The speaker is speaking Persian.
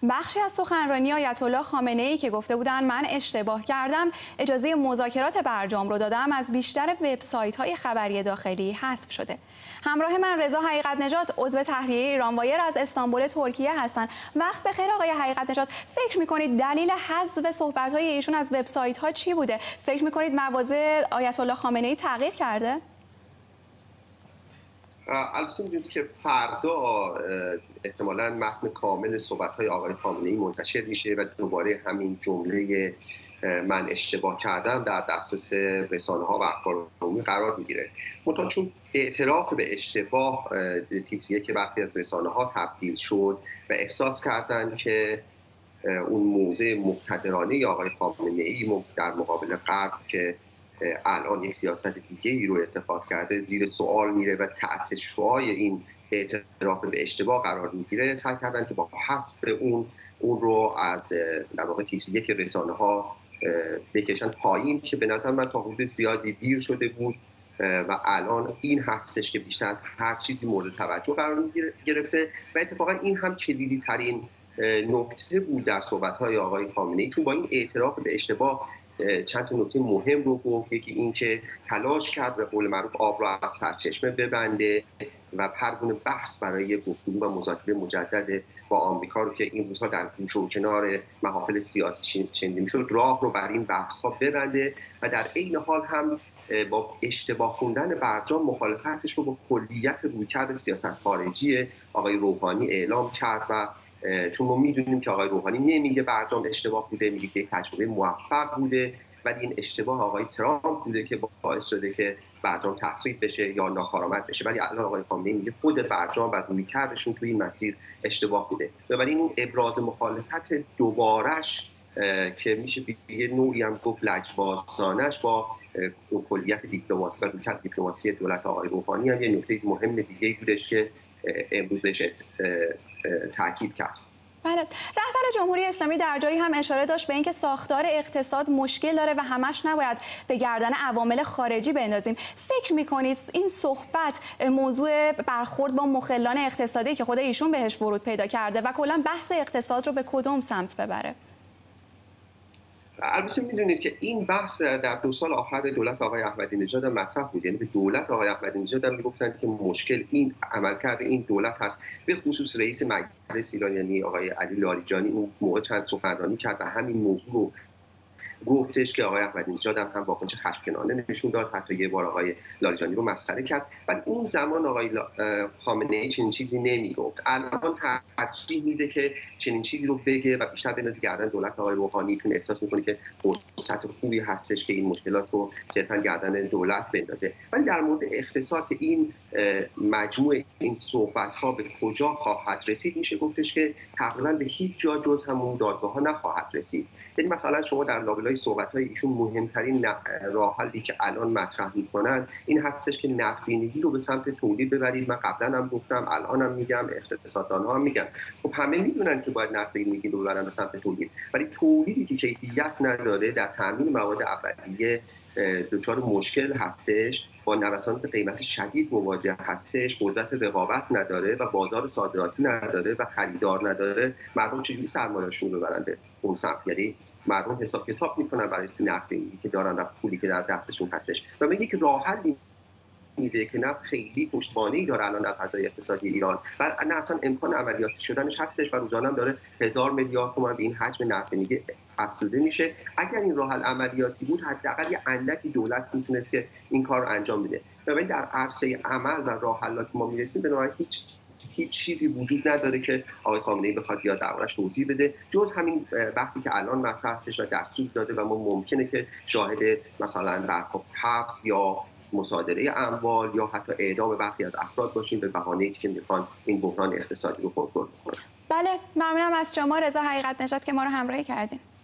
بخشی از سخنرانی آیت الله خامنه‌ای که گفته بودند من اشتباه کردم، اجازه مذاکرات برجام رو دادم، از بیشتر وبسایت‌های خبری داخلی حذف شده. همراه من رضا حقیقت نژاد، عضو تحریریه ایرانوایر از استانبول ترکیه هستند. وقت بخیر آقای حقیقت نژاد. فکر می‌کنید دلیل حذف صحبت‌های ایشون از وبسایت‌ها چی بوده؟ فکر می‌کنید مواضع آیت الله خامنه‌ای تغییر کرده؟ البته می‌دونید که فردا احتمالاً متن کامل صحبت‌های آقای خامنه‌ای منتشر میشه و دوباره همین جمله من اشتباه کردم در دسترس رسانه‌ها و اخبار عمومی قرار میگیره. منتها چون اعتراف به اشتباه تیتریه که برخی از رسانه‌ها تبدیل شد و احساس کردند که اون موضع مقتدرانه آقای خامنه‌ای در مقابل غرب که الان یک سیاست دیگه ای رو اتخاذ کرده زیر سوال میره و تحت شعاع این اعتراف به اشتباه قرار میگیره، سعی کردن که با حذف اون رو از در واقع تیتریه که رسانه‌ها بکشن پایین، که به نظر من تا حدود زیادی دیر شده بود و الان این هستش که بیشتر از هر چیزی مورد توجه قرار گرفته و اتفاقا این هم کلیدی ترین نکته بود در صحبت‌های آقای خامنه‌ای، چون با این اعتراف به اشتباه چند تا نکته مهم رو گفت. یکی این که تلاش کرد به قول معروف آب را از سرچشمه ببنده و پروانه بحث برای گفتگو و مذاکره مجدد با آمریکا رو که این روزها در گوشه و کنار محافل سیاسی شنیده میشد راه رو بر این بحث‌ها ببنده و در عین حال هم با اشتباه خوندن برجام مخالفتش رو با کلیت رویکرد سیاست خارجی آقای روحانی اعلام کرد و چون ما میدونیم که آقای روحانی نمیگه برجام اشتباه بوده، میگه که یک تجربه موفق بوده، ولی این اشتباه آقای ترامپ بوده که باعث شده که برجام تخریب بشه یا ناکارآمد بشه. ولی الان آقای خامنه‌ای میگه خود برجام و رویکردشون توی این مسیر اشتباه بوده. بنابراین اون ابراز مخالفت دوبارش که میشه یه نوعی هم گفت لجبازانش با کلیت دیپلماسی و رویکرد دیپلماسی دولت آقای روحانی هم یه نکته مهم دیگه‌ای بودش که امروز بهش تاکید کرد. بله، رهبر جمهوری اسلامی در جایی هم اشاره داشت به اینکه ساختار اقتصاد مشکل داره و همش نباید به گردن عوامل خارجی بندازیم. فکر می‌کنید این صحبت موضوع برخورد با مخلان اقتصادی که خود ایشون بهش ورود پیدا کرده و کلا بحث اقتصاد رو به کدوم سمت ببره؟ البته میدونید که این بحث در 2 سال آخر دولت آقای احمدی نژاد مطرح بود. یعنی به دولت آقای احمدی نژاد هم میگفتند که مشکل این عملکرد این دولت هست. به خصوص رئیس مجلس ایران یعنی آقای علی لاریجانی اون موقع چند سخنرانی کرد و همین موضوع رو گفتش که آقای احمدی نژاد هم واکنش خشمگینانه نشون داد، حتی یه بار آقای لاریجانی رو مسخره کرد. ولی اون زمان آقای خامنه‌ای چنین چیزی نمیگفت. الان ترجیح میده که چنین چیزی رو بگه و بیشتر بندازه گردن دولت آقای روحانی، چون احساس میکنه که فرصت خوبی هستش که این مشکلات رو صرفا گردن دولت بندازه. ولی در مورد اقتصاد که این مجموع این صحبت‌ها به کجا خواهد رسید، میشه گفتش که تقریبا به هیچ جا جز همون دادگاه‌ها نخواهد رسید. یعنی مثلا شما در لابلای صحبت‌های ایشون مهمترین راه حلی که الان مطرح می‌کنن این هستش که نقدینگی رو به سمت تولید ببرید. من قبلا هم گفتم، الانم میگم، اقتصاددان‌ها هم میگن. خب همه میدونن که باید نقدینگی رو ببرن به سمت تولید، ولی تولیدی که کیفیت نداره در تامین مواد اولیه دچار مشکل هستش، با نوسانات قیمت شدید مواجه هستش، قدرت رقابت نداره و بازار صادراتی نداره و خریدار نداره. مردم چجوری سرمایه‌شون رو ببرن به اون سمت؟ یعنی مردم حساب کتاب میکنن برای نقدینگی که دارن و پولی که در دستشون هستش و میگه که راه حل میده که نه خیلی پشتوانه‌ای داره الان در فضای اقتصادی ایران و نه اصلا امکان عملیاتی شدنش هستش و روزانه هم داره 1000 میلیارد تومان به این حجم نقدینگی افزوده میشه. اگر این راه حل عملیاتی بود، حداقل یه اندکی دولت میتونست که این کار رو انجام بده. ببینید در عرصه عمل و راه حلاتی که ما میرسیم به نوعی هیچ چیزی وجود نداره که آقای خامنه‌ای بخواد بیاد دربارش توضیح بده، جز همین بحثی که الان مطرح هستش و دستور داده و ما ممکنه که شاهد مثلا برخورد حبس یا مصادره اموال یا حتی اعدام برخی از افراد باشیم به بهانه‌ای که میخوان این بحران اقتصادی رو کنترل کنن. بله، ممنونم از شما رضا حقیقت نژاد که ما رو همراهی کردین.